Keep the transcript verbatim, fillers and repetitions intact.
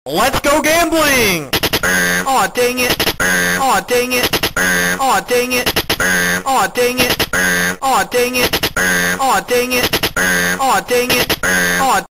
Let's go gambling! Aw, dang it! Aw, dang it! Aw, dang it! Aw, dang it! Aw, dang it! Aw, dang it! Aw, dang it! Aw,